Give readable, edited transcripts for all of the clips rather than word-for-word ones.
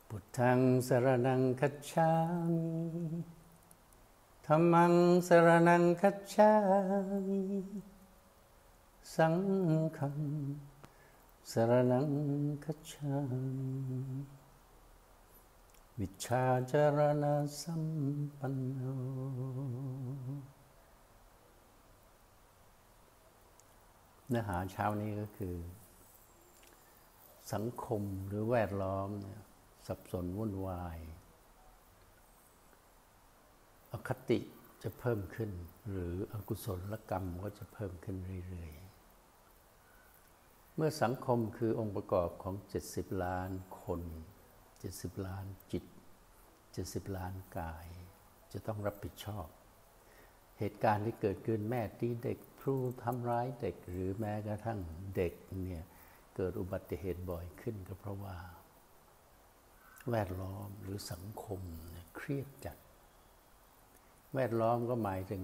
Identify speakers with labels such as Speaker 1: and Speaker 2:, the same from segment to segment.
Speaker 1: พุทธังสรณังคัจฉามิธัมมังสรณังคัจฉามิสังฆังสรณังคัจฉามิวิชชาจารณะสัมปันโนเนื้อหาเช้านี้ก็คือสังคมหรือแวดล้อมเนี่ยสับสนวุ่นวายอคติจะเพิ่มขึ้นหรืออกุศลกรรมก็จะเพิ่มขึ้นเรื่อยๆเมื่อสังคมคือองค์ประกอบของ70ล้านคน70ล้านจิต70ล้านกายจะต้องรับผิดชอบเหตุการณ์ที่เกิดขึ้นแม่ตีเด็กครูทำร้ายเด็กหรือแม้กระทั่งเด็กเนี่ยเกิดอุบัติเหตุบ่อยขึ้นก็เพราะว่าแวดล้อมหรือสังคมเครียดจัดแวดล้อมก็หมายถึง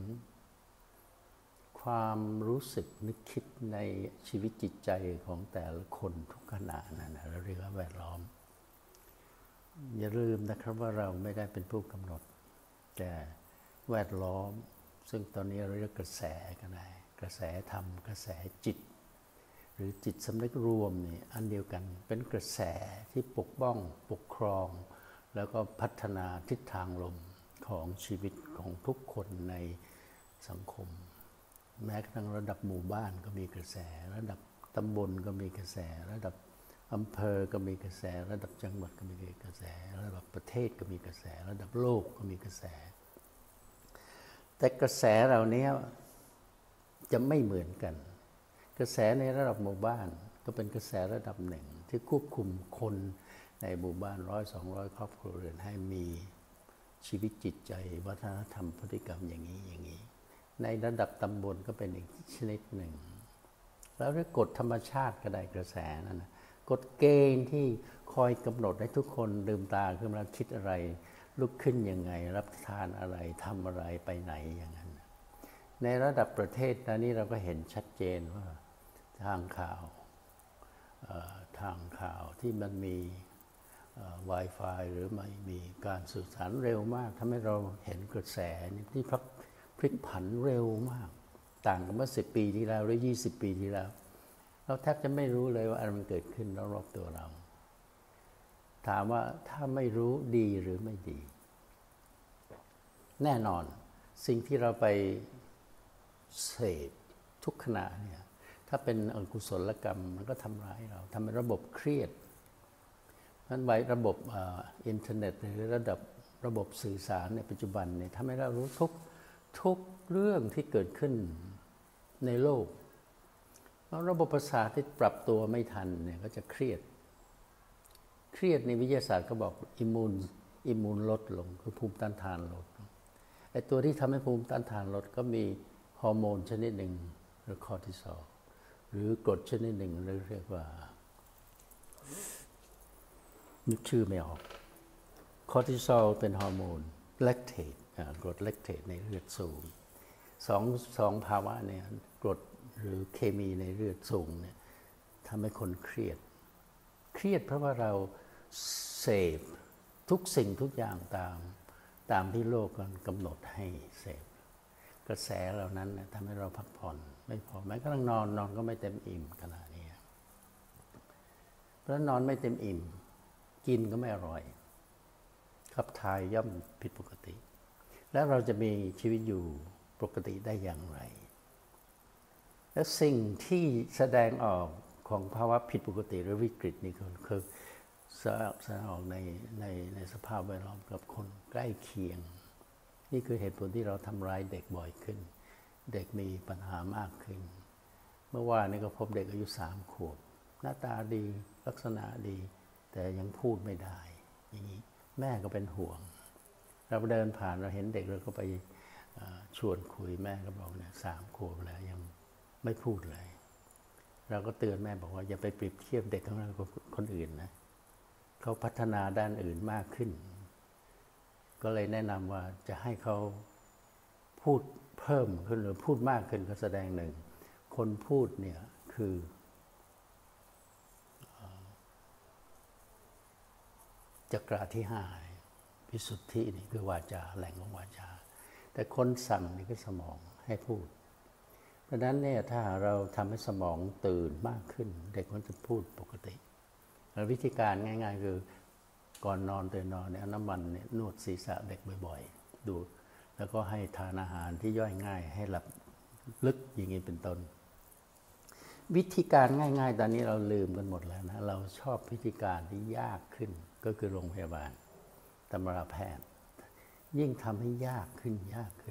Speaker 1: ความรู้สึกนึกคิดในชีวิตจิตใจของแต่ละคนทุกขณะนั่นนะเราเรียกว่าแวดล้อมอย่าลืมนะครับว่าเราไม่ได้เป็นผู้กำหนดแต่แวดล้อมซึ่งตอนนี้เราเรียกกระแสก็ได้กระแสธรรมกระแสจิตหรือจิตสำนึกรวมนี่อันเดียวกันเป็นกระแสที่ปกป้องปกครองแล้วก็พัฒนาทิศทางลมของชีวิตของทุกคนในสังคมแม้กระทั่งระดับหมู่บ้านก็มีกระแสระดับตำบลก็มีกระแสระดับอำเภอก็มีกระแสระดับจังหวัดก็มีกระแสระดับประเทศก็มีกระแสระดับโลกก็มีกระแสแต่กระแสเหล่านี้จะไม่เหมือนกันกระแสในระดับหมู่บ้านก็เป็นกระแสระดับหนึ่งที่ควบคุมคนในหมู่บ้าน100-200 ครอบครัวเรือนให้มีชีวิตจิตใจวัฒนธรรมพฤติกรรมอย่างนี้ในระดับตำบลก็เป็นอีกชนิดหนึ่งแล้วเรียกกฎธรรมชาติก็ได้กระแสนั่นนะกฎเกณฑ์ที่คอยกำหนดให้ทุกคนลืมตาขึ้นมาคิดอะไรลุกขึ้นยังไงรับทานอะไรทำอะไรไปไหนอย่างนั้นในระดับประเทศนะนี่เราก็เห็นชัดเจนว่าทางข่าวที่มันมี Wi-Fi หรือไม่มีการสื่อสารเร็วมากทำให้เราเห็นกระแสที่พลิกผันเร็วมากต่างกับเมื่อ10 ปีที่แล้วหรือ20 ปีที่แล้วเราแทบจะไม่รู้เลยว่าอะไรมันเกิดขึ้นรอบๆตัวเราถามว่าถ้าไม่รู้ดีหรือไม่ดีแน่นอนสิ่งที่เราไปเสพทุกขณะเนี่ยถ้าเป็นอกุศลกรรมมันก็ทำร้ายเราทำให้ระบบเครียดนั้นไว้ระบบอินเทอร์เน็ตหรือระบบสื่อสารในปัจจุบันเนี่ยทำให้เรารู้ทุกเรื่องที่เกิดขึ้นในโลกแล้วระบบประสาทที่ปรับตัวไม่ทันเนี่ยก็จะเครียดในวิทยาศาสตร์ก็บอกอิมมูนลดลงคือภูมิต้านทานลดไอ้ตัวที่ทำให้ภูมิต้านทานลดก็มีฮอร์โมนชนิดหนึ่งหรือคอร์ติซอลหรือกรดชนิดหนึ่งเรียกว่านึกชื่อไม่ออกคอร์ติซอลเป็นฮอร์โมนแลคเตตกรดแลคเตตในเลือดสูงสองภาวะเนี่ยกรดหรือเคมีในเลือดสูงเนี่ยทำให้คนเครียดเพราะว่าเราเสพทุกสิ่งทุกอย่างตามที่โลกกำหนดให้เสพกระแสเหล่านั้นทำให้เราพักผ่อนไม่พอแม้กระทั่งนอนก็ไม่เต็มอิ่มขนาดนี้เพราะนอนไม่เต็มอิ่มกินก็ไม่อร่อยขับถ่ายย่อมผิดปกติแล้วเราจะมีชีวิตอยู่ปกติได้อย่างไรและสิ่งที่แสดงออกของภาวะผิดปกติหรือวิกฤตนี่คือแสดงออกในสภาพแวดล้อมกับคนใกล้เคียงนี่คือเหตุผลที่เราทำร้ายเด็กบ่อยขึ้นเด็กมีปัญหามากขึ้นเมื่อวานนี้ก็พบเด็กอายุ3 ขวบหน้าตาดีลักษณะดีแต่ยังพูดไม่ได้อย่างนี้แม่ก็เป็นห่วงเราเดินผ่านเราเห็นเด็กเราก็ไปชวนคุยแม่ก็บอกเนี่ย3 ขวบแล้วยังไม่พูดเลยเราก็เตือนแม่บอกว่าอย่าไปเปรียบเทียบเด็กของเรากับคนอื่นนะเขาพัฒนาด้านอื่นมากขึ้นก็เลยแนะนำว่าจะให้เขาพูดเพิ่มขึ้นหรือพูดมากขึ้นก็แสดงหนึ่งคนพูดเนี่ยคือจักระที่ห้าวิสุทธินี่คือวาจาแหล่งของวาจาแต่คนสั่งนี่ก็สมองให้พูดเพราะฉะนั้นเนี่ยถ้าเราทำให้สมองตื่นมากขึ้นเด็กมันจะพูดปกติวิธีการง่ายๆคือก่อนนอนตื่นนอนเนี่ยน้ำมันเนี่ยนวดศีรษะเด็กบ่อยๆดูแล้วก็ให้ทานอาหารที่ย่อยง่ายให้หลับลึกอย่างนี้เป็นต้นวิธีการง่ายๆตอนนี้เราลืมกันหมดแล้วนะเราชอบวิธีการที่ยากขึ้นก็คือโรงพยาบาลตำราแพทย์ยิ่งทำให้ยากขึ้น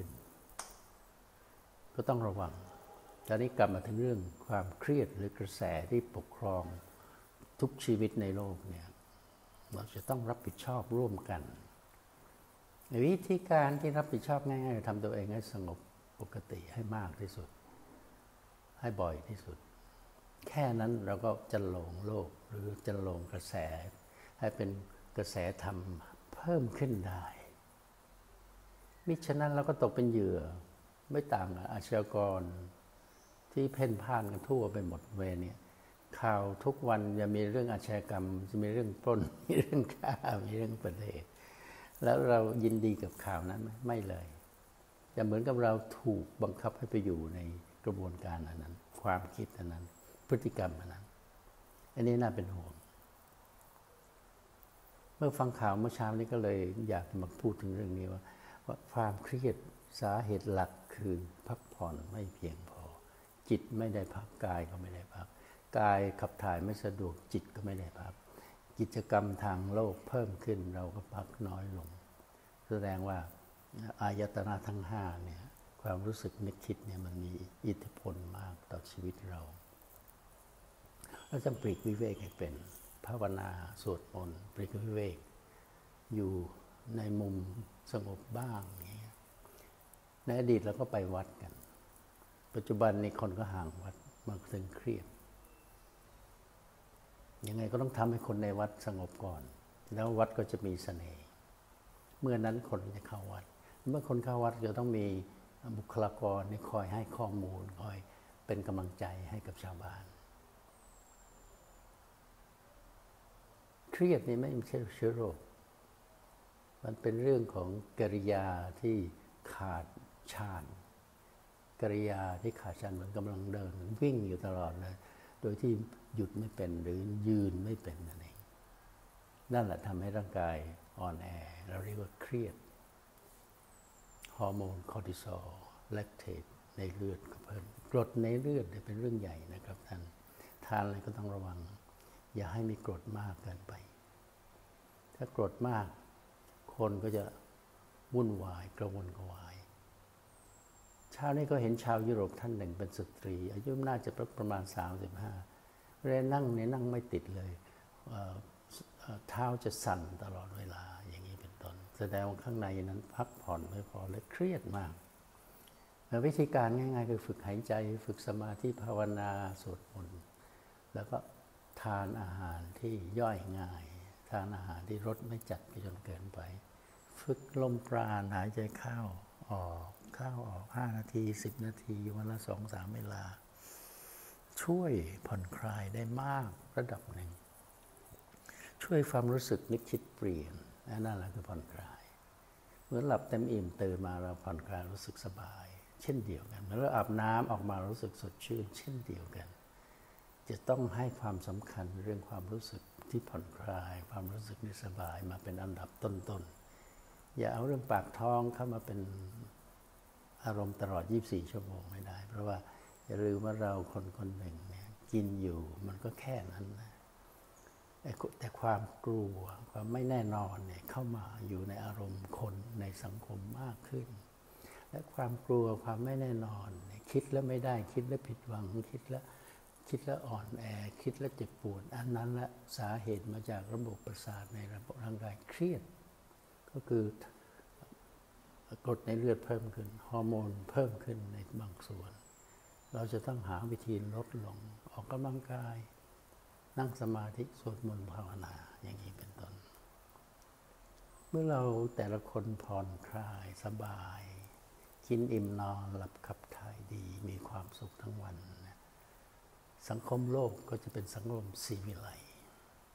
Speaker 1: ก็ต้องระวังตอนนี้กลับมาถึงเรื่องความเครียดหรือกระแสที่ปกครองทุกชีวิตในโลกเนี่ยเราจะต้องรับผิดชอบร่วมกันวิธีการที่รับผิดชอบง่ายๆทำตัวเองให้สงบปกติให้มากที่สุดให้บ่อยที่สุดแค่นั้นเราก็จะลงโลกหรือจะลงกระแสให้เป็นกระแสธรรมเพิ่มขึ้นได้มิฉะนั้นเราก็ตกเป็นเหยื่อไม่ต่างกับอาชญากรที่เพ่นพ่านกันทั่วไปหมดเวรเนี่ยข่าวทุกวันจะมีเรื่องอาชญากรรมจะมีเรื่องปล้นมีเรื่องฆ่ามีเรื่องประเทศแล้วเรายินดีกับข่าวนั้นไหมไม่เลยจะเหมือนกับเราถูกบังคับให้ไปอยู่ในกระบวนการอันนั้นความคิดอันนั้นพฤติกรรมอันนั้นอันนี้น่าเป็นห่วงเมื่อฟังข่าวเมื่อเช้านี้ก็เลยอยากมาพูดถึงเรื่องนี้ว่าความเครียดสาเหตุหลักคือพักผ่อนไม่เพียงพอจิตไม่ได้พักกายก็ไม่ได้พักกายขับถ่ายไม่สะดวกจิตก็ไม่ได้พักกิจกรรมทางโลกเพิ่มขึ้นเราก็พักน้อยลงแสดงว่าอายตนะทั้งห้าเนี่ยความรู้สึกนึกคิดเนี่ยมันมีอิทธิพลมากต่อชีวิตเราจำปลีกวิเวกให้เป็นภาวนาสวดมนต์ปลีกวิเวกอยู่ในมุมสงบบ้างอย่างเงี้ยในอดีตเราก็ไปวัดกันปัจจุบันนี้คนก็ห่างวัดมากถึงเครียดยังไงก็ต้องทำให้คนในวัดสงบก่อนแล้ววัดก็จะมีเสน่ห์เมื่อนั้นคนจะเข้าวัดเมื่อคนเข้าวัดจะต้องมีบุคลากรที่คอยให้ข้อมูลคอยเป็นกำลังใจให้กับชาวบ้านเครียดนี่ไม่ใช่เชื้อโรคมันเป็นเรื่องของกิริยาที่ขาดฌานกิริยาที่ขาดฌานเหมือนกำลังเดินวิ่งอยู่ตลอดเลยโดยที่หยุดไม่เป็นหรือยืนไม่เป็นนั่นเองนั่นแหละทำให้ร่างกายอ่อนแอเราเรียกว่าเครียดฮอร์โมนคอร์ติซอลแลคเตตในเลือดก็เพิ่มกรดในเลือดเป็นเรื่องใหญ่นะครับท่านทานอะไรก็ต้องระวังอย่าให้มีกรดมากเกินไปถ้ากรดมากคนก็จะวุ่นวายกระวนกระวายเช้านี้ก็เห็นชาวยุโรปท่านหนึ่งเป็นสตรีอายุน่าจะประมาณ35เวลานั่งเนี่ยนั่งไม่ติดเลยเท้าจะสั่นตลอดเวลาอย่างนี้เป็นต้นแสดงว่าข้างในนั้นพักผ่อนไม่พอและเครียดมากวิธีการง่ายๆคือฝึกหายใจฝึกสมาธิภาวนาสวดมนต์แล้วก็ทานอาหารที่ย่อยง่ายทานอาหารที่รสไม่จัดจนเกินไปฝึกลมปราณหายใจเข้าออก5 นาที10 นาทีวันละ 2-3 เวลาช่วยผ่อนคลายได้มากระดับหนึ่งช่วยความรู้สึกนึกคิดเปลี่ยนนั่นแหละคือผ่อนคลายเมื่อหลับเต็มอิ่มตื่นมาเราผ่อนคลายรู้สึกสบายเช่นเดียวกันเมื่อเราอาบน้ำออกมารู้สึกสดชื่นเช่นเดียวกันจะต้องให้ความสำคัญเรื่องความรู้สึกที่ผ่อนคลายความรู้สึกสบายมาเป็นอันดับต้นๆอย่าเอาเรื่องปากท้องเข้ามาเป็นอารมณ์ตลอด24 ชั่วโมงไม่ได้เพราะว่าอย่าลืมว่าเราคนหนึ่งเนี่ยกินอยู่มันก็แค่นั้นนะแต่ความกลัวความไม่แน่นอนเนี่ยเข้ามาอยู่ในอารมณ์คนในสังคมมากขึ้นและความกลัวความไม่แน่นอนคิดแล้วไม่ได้คิดแล้วผิดหวังคิดแล้วอ่อนแอคิดแล้วเจ็บปวดอันนั้นละสาเหตุมาจากระบบประสาทในระบบร่างกายเครียดก็คือกรดในเลือดเพิ่มขึ้นฮอร์โมนเพิ่มขึ้นในบางส่วนเราจะต้องหาวิธีลดลงออกกำลังกายนั่งสมาธิสวดมนต์ภาวนาอย่างนี้เป็นต้นเมื่อเราแต่ละคนผ่อนคลายสบายกินอิ่มนอนหลับขับถ่ายดีมีความสุขทั้งวันสังคมโลกก็จะเป็นสังคมสีวิไล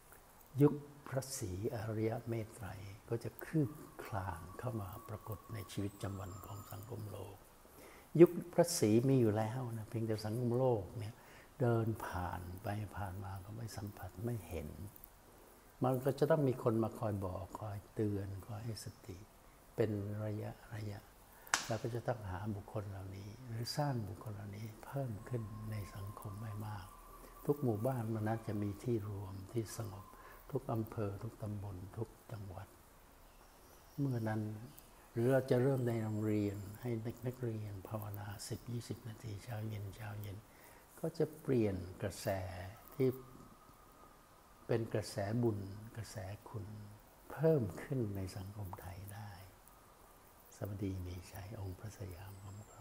Speaker 1: ยุคพระศรีอริยเมตไตรก็จะคืบคลานเข้ามาปรากฏในชีวิตประจำวันของสังคมโลกยุคพระศรีมีอยู่แล้วนะเพียงแต่สังคมโลกเนี่ยเดินผ่านไปผ่านมาก็ไม่สัมผัสไม่เห็นมันก็จะต้องมีคนมาคอยบอกคอยเตือนคอยให้สติเป็นระยะแล้วก็จะต้องหาบุคคลเหล่านี้หรือสร้างบุคคลเหล่านี้เพิ่มขึ้นในสังคมไม่มากทุกหมู่บ้านมันน่าจะมีที่รวมที่สงบทุกอำเภอทุกตำบลทุกจังหวัดเมื่อนั้นหรือเราจะเริ่มในโรงเรียนให้นักเรียนภาวนา 10-20 นาทีเช้าเย็นก็จะเปลี่ยนกระแสที่เป็นกระแสบุญกระแสคุณเพิ่มขึ้นในสังคมไทยได้สวัสดีมีชัยองค์พระสยาม